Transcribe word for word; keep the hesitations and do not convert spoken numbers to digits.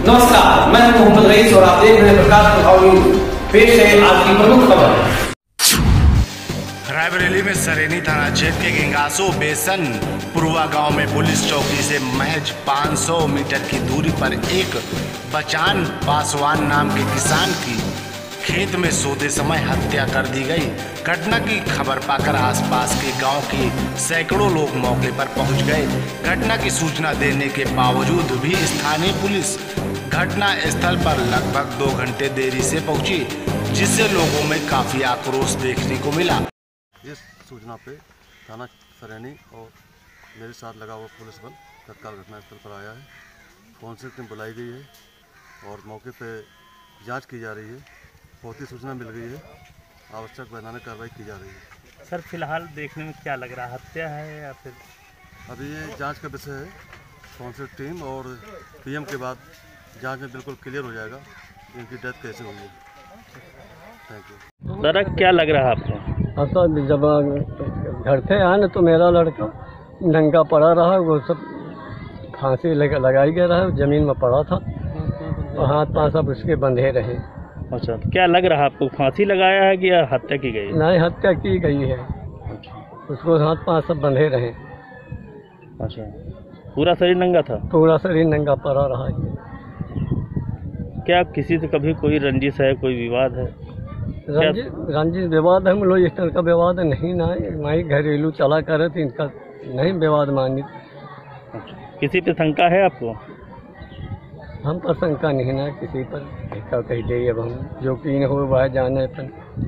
नमस्कार, मैं हूं मोहम्मद रईस और आप देख रहे हैं प्रकाश प्रभाव न्यूज। पेश है आज की प्रमुख खबर। रायबरेली में सरेनी थाना क्षेत्र के गेंगासो बेसन पुरवा गांव में पुलिस चौकी से महज पाँच सौ मीटर की दूरी पर एक बचान पासवान नाम के किसान की खेत में सोते समय हत्या कर दी गई। घटना की खबर पाकर आसपास के गांव के सैकड़ों लोग मौके पर पहुंच गए। घटना की सूचना देने के बावजूद भी स्थानीय पुलिस घटना स्थल पर लगभग दो घंटे देरी से पहुंची, जिससे लोगों में काफी आक्रोश देखने को मिला। इस सूचना पे थाना सरेनी और मेरे साथ लगा हुआ पुलिस बल तत्काल घटनास्थल पर आया है। फोरेंसिक टीम बुलाई गई है और मौके पे जांच की जा रही है। बहुत ही सूचना मिल गई है, आवश्यक वैधानिक कार्रवाई की जा रही है। सर फिलहाल देखने में क्या लग रहा है, हत्या है या फिर? अभी ये जांच का विषय है। फोरेंसिक टीम और पीएम के बाद जांच में बिल्कुल क्लियर हो जाएगा इनकी डेथ कैसे हुई है। Thank you. सर क्या लग रहा है आपको? ऐसा जब घर से आया ना तो मेरा लड़का नंगा पड़ा रहा, वो सब फांसी लगाई गया रहा, ज़मीन में पड़ा था और हाथ पाँव सब उसके बंधे रहे। अच्छा, क्या लग रहा है आपको, फांसी लगाया है कि या हत्या की गई? नहीं, हत्या की गई है। उसको हाथ पाँव सब बंधे रहे। अच्छा, पूरा शरीर नंगा था? पूरा शरीर नंगा पड़ा रहा है। क्या किसी से कभी कोई रंजिश है, कोई विवाद है? रंजिश रंजिश विवाद हम लोग इस तरह का विवाद नहीं ना है। माई घरेलू चला करे तो इनका नहीं विवाद मानी। किसी पे शंका है आपको? हम पर शंका नहीं ना किसी पर, कह दे अब हम जो की हो वह जाने पर।